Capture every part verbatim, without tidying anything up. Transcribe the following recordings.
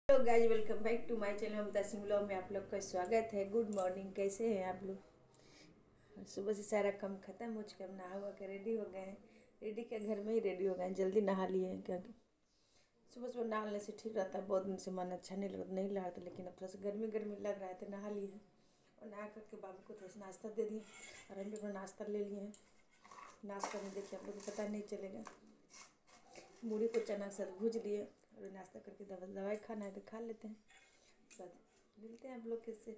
Hello guys, welcome back to my channel Mamta Singh blog में आप लोग का स्वागत है। गुड मॉर्निंग, कैसे हैं आप लोग। सुबह से सारा काम खत्म हो चुका है, नहा हुआ के रेडी हो गए हैं। रेडी क्या, घर में ही रेडी हो गए हैं, जल्दी नहा लिए हैं क्योंकि सुबह सुबह नहाने से ठीक रहता है। बहुत दिन से मन अच्छा नहीं लग नहीं लगा था, लेकिन अब थोड़ा सा गर्मी गर्मी लग रहा है तो नहा लिए हैं। और नहा करके बाबू को थोड़ा सा नाश्ता दे दिए और हम भी अपना नाश्ता ले लिए हैं। नाश्ता में देखिए आप लोग को पता नहीं चलेगा, मूढ़ी को चना के साथ भूज लिए और नाश्ता करके दवा दवाई खाना है तो खा लेते हैं। बाद मिलते हैं आप लोग के से।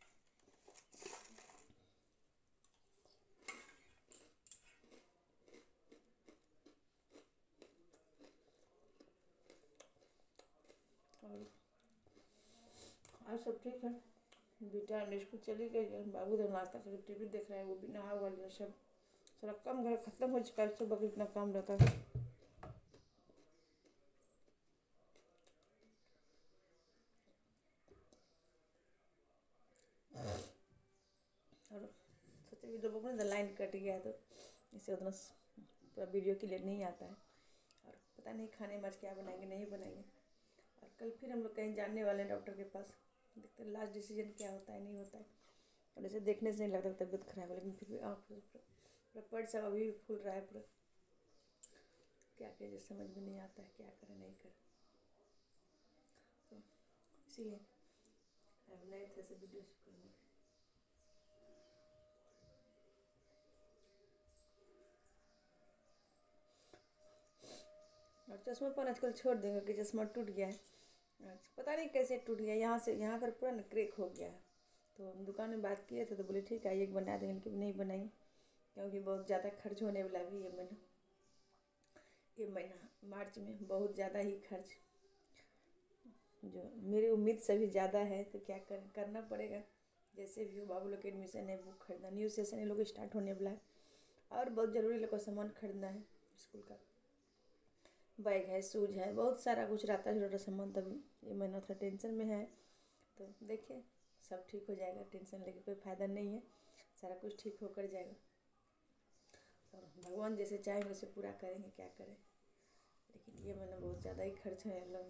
और और सब ठीक है। बेटा स्कूल चली गई है, बाबू तो नाश्ता करके टीवी देख रहा है, वो भी नहा हुआ लिया। सब सारा काम घर खत्म हो चुका है, सुबह इतना काम रहता है। और सोचे वीडियो बुक में लाइन कट गया तो इसे उतना पूरा वीडियो क्लियर नहीं आता है। और पता नहीं खाने में आज क्या बनाएंगे नहीं बनाएंगे। और कल फिर हम लोग कहीं जाने वाले हैं डॉक्टर के पास, देखते हैं लास्ट डिसीजन क्या होता है नहीं होता है। और ऐसे देखने से नहीं लगता तबीयत खराब है, लेकिन फिर भी आँख पूरा पेट सब अभी भी फूल रहा है पूरा। क्या कीजिए समझ में नहीं आता है, क्या करें नहीं करें। तो इसीलिए अब नए तरह से वीडियो शुरू करेंगे। और चश्मा पर आजकल छोड़ देंगे कि चश्मा टूट गया है। पता नहीं कैसे टूट गया, यहाँ से यहाँ पर पूरा ना क्रैक हो गया है। तो हम दुकान में बात किए थे तो बोले ठीक है एक बना देंगे, लेकिन नहीं बनाएंगे क्योंकि बहुत ज़्यादा खर्च होने वाला भी ये महीना ये महीना मार्च में बहुत ज़्यादा ही खर्च, जो मेरी उम्मीद से भी ज़्यादा है। तो क्या कर करना पड़ेगा, जैसे भी हो। बाबू लोग के एडमिशन है, बुक खरीदना, न्यू सेशन ये लोग स्टार्ट होने वाला है और बहुत ज़रूरी लोग को सामान खरीदना है। स्कूल का बैग है, शूज है, बहुत सारा कुछ रहता है छोटा सामान। तभी ये महीना थोड़ा टेंशन में है। तो देखिए सब ठीक हो जाएगा, टेंशन लेके कोई फ़ायदा नहीं है, सारा कुछ ठीक होकर जाएगा। और भगवान जैसे चाहेंगे उसे पूरा करेंगे, क्या करें। लेकिन ये महीना बहुत ज़्यादा ही खर्च है लोग,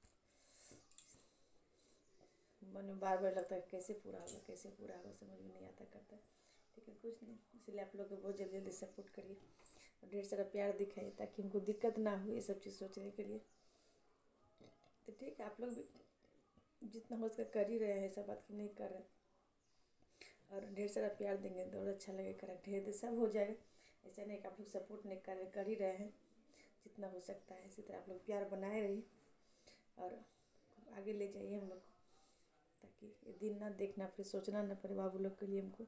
मन में बार बार लगता है कैसे पूरा होगा कैसे पूरा होगा, समझ में नहीं आता करता है। लेकिन कुछ नहीं, इसलिए आप लोग को बहुत जल्दी जल्दी सपोर्ट करिए और ढेर सारा प्यार दिखाइए ताकि हमको दिक्कत ना हो ये सब चीज़ सोचने के लिए। तो ठीक है, आप लोग भी जितना हो सके कर ही रहे हैं, ऐसा बात की नहीं कर रहे। और ढेर सारा प्यार देंगे तो और अच्छा लगेगा, ढेर दे सब हो जाएगा। ऐसा नहीं कि आप लोग सपोर्ट नहीं कर रहे, कर ही रहे हैं जितना हो सकता है। इसी तरह आप लोग प्यार बनाए रहिए और आगे ले जाइए हम लोग को, ताकि ये दिन ना देखना फिर सोचना ना पड़े बाबू लोग के लिए हमको।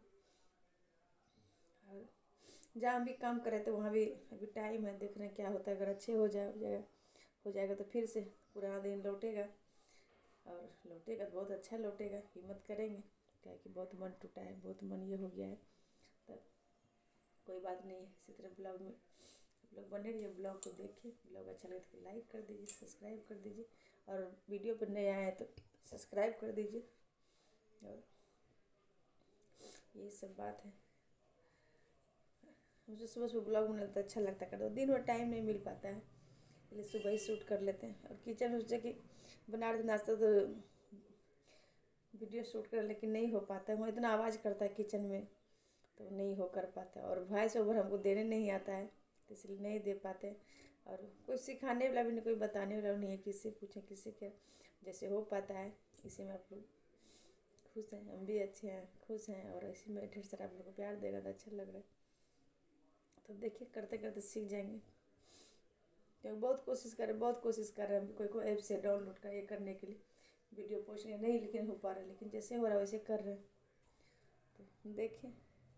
और जहाँ हम भी काम कर रहे थे वहाँ भी अभी टाइम है, देख रहे हैं क्या होता है। अगर अच्छे हो जाए हो जाएगा हो जाएगा तो फिर से पुराना दिन लौटेगा, और लौटेगा तो बहुत अच्छा लौटेगा। हिम्मत करेंगे, क्या कि बहुत मन टूटा है, बहुत मन ये हो गया है। तो कोई बात नहीं है, इसी तरह ब्लॉग में आप लोग बने रहिए, ब्लॉग को देखिए। ब्लॉग अच्छा लगे तो लाइक कर दीजिए, सब्सक्राइब कर दीजिए, और वीडियो पर नए आए हैं तो सब्सक्राइब कर दीजिए। और ये सब बात है। मुझे सुबह सुबह ब्लॉग बनाना तो अच्छा लगता है, कर दिन में टाइम नहीं मिल पाता है, इसलिए सुबह ही शूट कर लेते हैं। और किचन में सोचे कि बना रहे थे नाश्ता तो वीडियो शूट कर, लेकिन नहीं हो पाता है, वहाँ इतना आवाज़ करता है किचन में तो नहीं हो कर पाता। और वॉइस ओवर हमको देने नहीं आता है तो इसलिए नहीं दे पाते। और कोई सिखाने वाला भी नहीं, कोई बताने वाला नहीं है, किससे पूछें किससे क्या। जैसे हो पाता है इसी में आप लोग खुश हैं, हम भी अच्छे हैं खुश हैं, और इसी में ढेर सारा आप लोग को प्यार दे रहा था, अच्छा लग रहा है। तो देखिए करते करते सीख जाएंगे, क्योंकि बहुत कोशिश कर रहे बहुत कोशिश कर रहे हैं कोई कोई ऐप से डाउनलोड कर ये करने के लिए वीडियो पोस्ट नहीं, लेकिन हो पा रहा है। लेकिन जैसे हो रहा है वैसे कर रहे हैं, तो देखिए।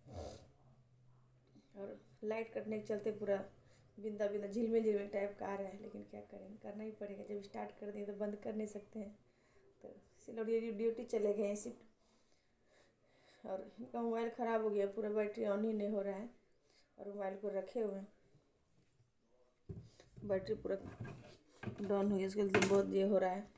और लाइट कटने के चलते पूरा बिंदा बिंदा झिलमिल झिलमिल टाइप का आ रहा है, लेकिन क्या करेंगे, करना ही पड़ेगा। जब स्टार्ट कर देंगे तो बंद कर नहीं सकते हैं। तो इसलिए ड्यूटी चले गए हैं शिफ्ट। और इनका मोबाइल ख़राब हो गया, पूरा बैटरी ऑन ही नहीं हो रहा है, और मोबाइल को रखे हुए हैं, बैटरी पूरा डाउन हो गया, इसके लिए बहुत ये हो रहा है।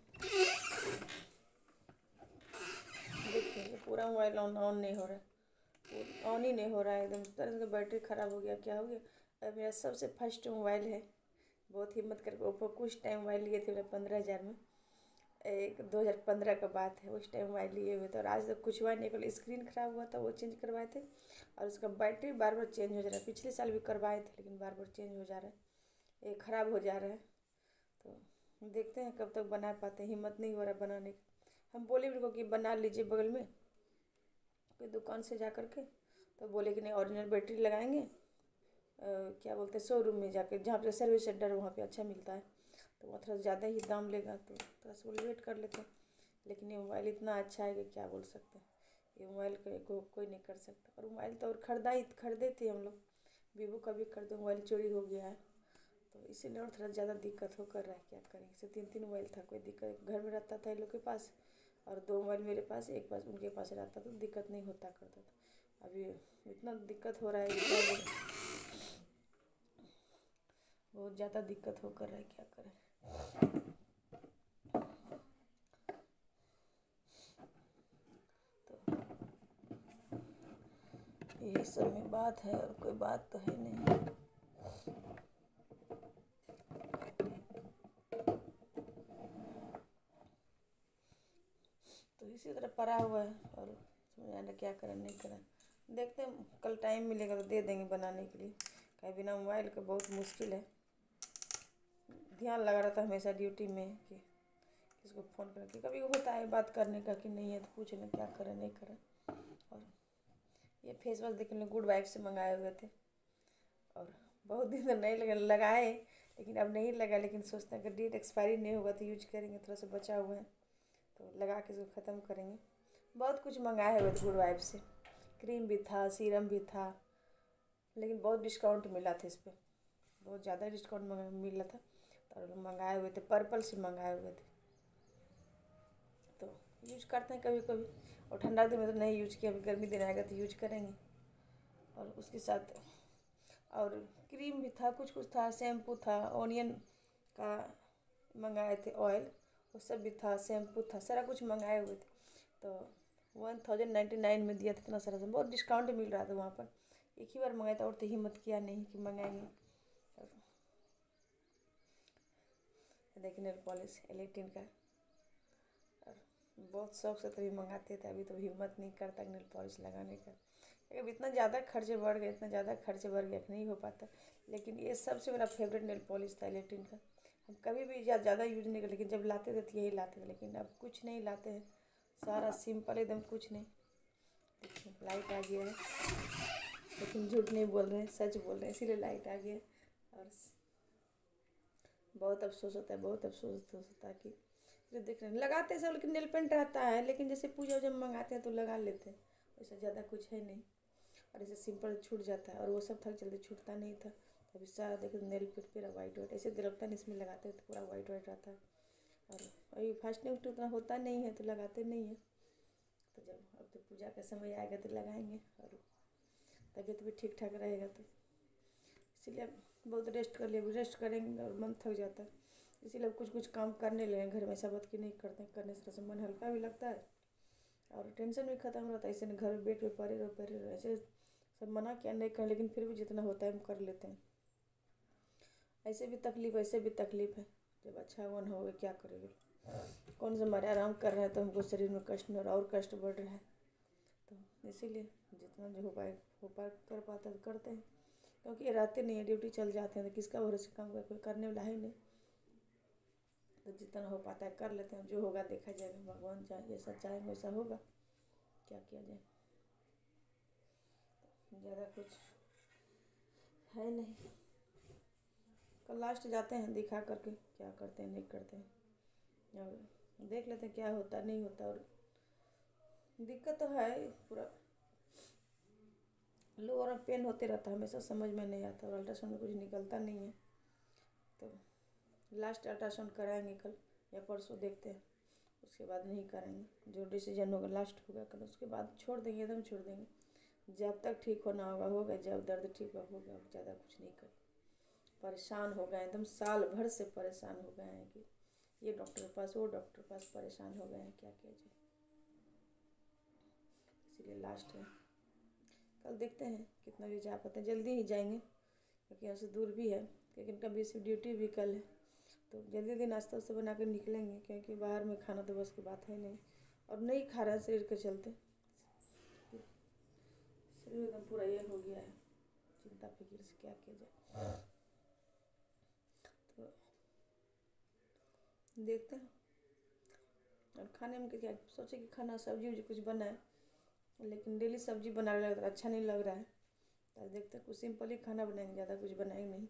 देखिए पूरा मोबाइल ऑन ऑन नहीं हो रहा है, ऑन ही नहीं हो रहा है, एकदम तरह से बैटरी ख़राब हो गया, क्या हो गया। अब मेरा सबसे फर्स्ट मोबाइल है, बहुत हिम्मत करके ओप्पो कुछ टाइम मोबाइल लिए थे पंद्रह हज़ार में, एक दो हज़ार पंद्रह का बात है, उस टाइम मोबाइल लिए हुए थे और आज तक कुछ हुआ नहीं। कल स्क्रीन खराब हुआ था, वो चेंज करवाए थे और उसका बैटरी बार बार चेंज हो जा रहा है। पिछले साल भी करवाए थे लेकिन बार बार चेंज हो जा रहा है, ये ख़राब हो जा रहा है। तो देखते हैं कब तक बना पाते हैं, हिम्मत नहीं हो रहा बनाने की। हम बोले भी उनको कि बना लीजिए बगल में कोई दुकान से जा कर के, तो बोले कि नहीं ओरिजिनल बैटरी लगाएंगे, आ, क्या बोलते हैं शोरूम में जाकर, जहाँ पे सर्विस सेंटर है वहाँ पे अच्छा मिलता है, तो वहाँ थोड़ा ज़्यादा ही दाम लेगा, तो थोड़ा सा बोले वेट कर लेते हैं। लेकिन ये मोबाइल इतना अच्छा है कि क्या बोल सकते हैं, ये मोबाइल को, को कोई नहीं कर सकता। और मोबाइल तो और ख़रीदा ही खरीदे थे हम लोग, वीवो का भी खरीदे, मोबाइल चोरी हो गया है, तो इसीलिए और थोड़ा ज़्यादा दिक्कत हो कर रहा है। क्या करेंगे, इसे तीन तीन मोबाइल था, कोई दिक्कत घर में रहता था इन लोग के पास, और दो मोबाइल मेरे पास, एक पास उनके पास रहता, तो दिक्कत नहीं होता करता था। अभी इतना दिक्कत हो रहा है, बहुत ज़्यादा दिक्कत हो कर रहा है, क्या करें। तो यही सब में बात है और कोई बात तो है नहीं। तो इसी तरह पड़ा हुआ है और समझ आना क्या करें नहीं करें। देखते हैं कल टाइम मिलेगा तो दे देंगे बनाने के लिए, कहीं बिना मोबाइल का बहुत मुश्किल है। ध्यान लगा रहता है हमेशा ड्यूटी में कि किसको फ़ोन करें, कि कभी होता है बात करने का कि नहीं है तो पूछ लें क्या करें नहीं करें। और ये फेस वॉश देख लें, गुड वाइफ से मंगाए हुए थे और बहुत दिन तो नहीं लगे लगाए, लेकिन अब नहीं लगा, लेकिन सोचते हैं कि डेट एक्सपायरी नहीं होगा तो यूज करेंगे, थोड़ा सा बचा हुआ है तो लगा के इसको ख़त्म करेंगे। बहुत कुछ मंगाए हुए थे गुड वाइफ से, क्रीम भी था, सीरम भी था, लेकिन बहुत डिस्काउंट मिला था इस पर, बहुत ज़्यादा डिस्काउंट मिला था, तो मंगाए हुए थे, पर्पल से मंगाए हुए थे। तो यूज करते हैं कभी कभी, और ठंडा दिन में तो नहीं यूज किया, अभी गर्मी दिन आएगा तो यूज करेंगे। और उसके साथ और क्रीम भी था, कुछ कुछ था, शैम्पू था, ऑनियन का मंगाए थे ऑयल, वो सब भी था, शैम्पू था, सारा कुछ मंगाए हुए थे। तो वन थाउजेंड नाइन्टी नाइन में दिया था इतना सारा, बहुत डिस्काउंट मिल रहा था वहाँ पर। एक ही बार मंगाया था और तो हिम्मत किया नहीं कि मंगाएंगे। देखिए नेल पॉलिश एलेटिन का, और बहुत शौक से तभी मंगाते थे, अभी तो हिम्मत नहीं करता नेल पॉलिश लगाने का। अब इतना ज़्यादा खर्चे बढ़ गए, इतना ज़्यादा खर्चे बढ़ गया कि नहीं हो पाता। लेकिन ये सबसे मेरा फेवरेट नेल पॉलिश था एलेटिन का। हम कभी भी ज़्यादा यूज नहीं कर, लेकिन जब लाते थे तो यही लाते थे, लेकिन अब कुछ नहीं लाते हैं, सारा सिंपल एकदम, कुछ नहीं। देखिए लाइट आ गया है, लेकिन झूठ नहीं बोल रहे हैं, सच बोल रहे हैं, इसीलिए लाइट आ गया। और बहुत अफसोस होता है, बहुत अफसोस होता है कि जो देख रहे हैं लगाते हैं सब, लेकिन नेल पेंट रहता है, लेकिन जैसे पूजा जब मंगाते हैं तो लगा लेते हैं, वैसे ज़्यादा कुछ है नहीं। और ऐसे सिंपल छूट जाता है, और वो सब था जल्दी छूटता नहीं था। अभी सारा देखो नेल पेंट पूरा वाइट वाइट, ऐसे लगता नहीं, इसमें लगाते हैं तो पूरा वाइट वाइट रहता है। और अभी फास्टिंग उस्ट उतना होता नहीं है तो लगाते नहीं है, तो जब अब तो पूजा का समय आएगा तो लगाएंगे, और तबीयत भी ठीक ठाक रहेगा। तो इसीलिए बहुत रेस्ट कर लिया, रेस्ट करेंगे और मन थक जाता है, इसीलिए कुछ कुछ काम करने लगे घर में, ऐसा बात की नहीं करते हैं, करने से मन हल्का भी लगता है और टेंशन भी ख़त्म रहता है। ऐसे घर में बेड पे पड़े रहो पड़े रहो, ऐसे सब मना किया नहीं कर, लेकिन फिर भी जितना होता है हम कर लेते हैं। ऐसे भी तकलीफ़, ऐसे भी तकलीफ़ है, जब अच्छा मन हो क्या करेंगे। कौन से हमारे आराम कर रहे हैं तो हमको शरीर में कष्ट नहीं हो रहा, और कष्ट बढ़ रहा है। तो इसीलिए जितना जो हो पाए हो पाए कर पाता तो करते हैं, क्योंकि ये रहते नहीं है, ड्यूटी चल जाते हैं तो किसका भरोसे काम कर, कोई करने वाला है नहीं। तो जितना हो पाता है कर लेते हैं, जो होगा देखा जाएगा, भगवान चाहे जैसा चाहेंगे वैसा होगा, क्या किया जाए। ज़्यादा कुछ है नहीं, कल लास्ट जाते हैं दिखा करके क्या करते हैं नहीं करते हैं, और देख लेते हैं क्या होता नहीं होता। और दिक्कत तो है पूरा, लोअर में पेन होते रहता है हमेशा, समझ में नहीं आता, और अल्ट्रासाउंड में कुछ निकलता नहीं है। तो लास्ट अल्ट्रासाउंड कराएंगे कल या परसों, देखते हैं, उसके बाद नहीं कराएंगे। जो डिसीजन होगा लास्ट होगा कल, उसके बाद छोड़ देंगे, एकदम छोड़ देंगे। जब तक ठीक होना होगा होगा, जब दर्द ठीक होगा, अब ज़्यादा कुछ नहीं करें। परेशान हो गए एकदम, साल भर से परेशान हो गए हैं कि ये डॉक्टर के पास वो डॉक्टर के पास, परेशान हो गए हैं, क्या किया जाए। इसीलिए लास्ट है, कल देखते हैं कितना भी जा पाते हैं, जल्दी ही जाएंगे क्योंकि यहाँ से दूर भी है, लेकिन कभी से ड्यूटी भी कल है, तो जल्दी जल्दी नाश्ता वास्ता बना कर निकलेंगे, क्योंकि बाहर में खाना तो बस की बात है नहीं, और नहीं खा रहा है शरीर के चलते। शरीर एकदम पूरा ये हो गया है, चिंता फिक्र से क्या किया जाए। तो देखते हैं, और खाने में क्या सोचे कि खाना सब्जी उब्जी कुछ बनाए, लेकिन डेली सब्जी बनाने लगा तो अच्छा नहीं लग रहा है। तो देखते हैं कुछ सिंपल ही खाना बनाएंगे, ज़्यादा कुछ बनाएंगे नहीं,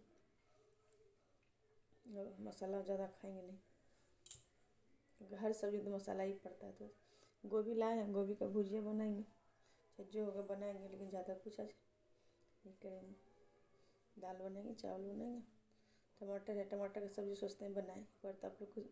और मसाला ज़्यादा खाएंगे नहीं, क्योंकि हर सब्जी तो मसाला ही पड़ता है। तो गोभी लाए हैं, गोभी का भुजिया बनाएंगे, चाहे जो होगा बनाएंगे, लेकिन ज़्यादा कुछ आज नहीं करेंगे। दाल बनाएंगे, चावल बनाएंगे, टमाटर है, टमाटर की सब्ज़ी सोचते हैं बनाएं, पर तो आप लोग को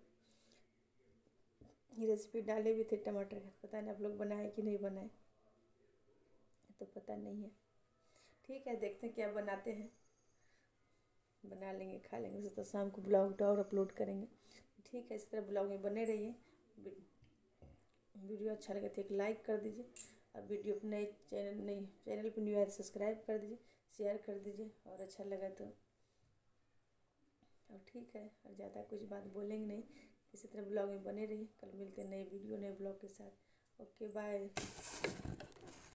ये रेसिपी डाले भी थे टमाटर का, पता नहीं आप लोग बनाए कि नहीं बनाए, तो पता नहीं है। ठीक है, देखते हैं क्या बनाते हैं, बना लेंगे, खा लेंगे। तो शाम को ब्लॉग और अपलोड करेंगे। ठीक है, इस तरह ब्लॉग में बने रहिए। वीडियो अच्छा लगे तो एक लाइक कर दीजिए, और वीडियो पर नए चैनल नई चैनल पर न्यू है तो सब्सक्राइब कर दीजिए, शेयर कर दीजिए, और अच्छा लगा तो। और ठीक है, और ज़्यादा कुछ बात बोलेंगे नहीं, इसी तरह ब्लॉग में बने रहिए। कल मिलते हैं नए वीडियो नए ब्लॉग के साथ। Okay, bye.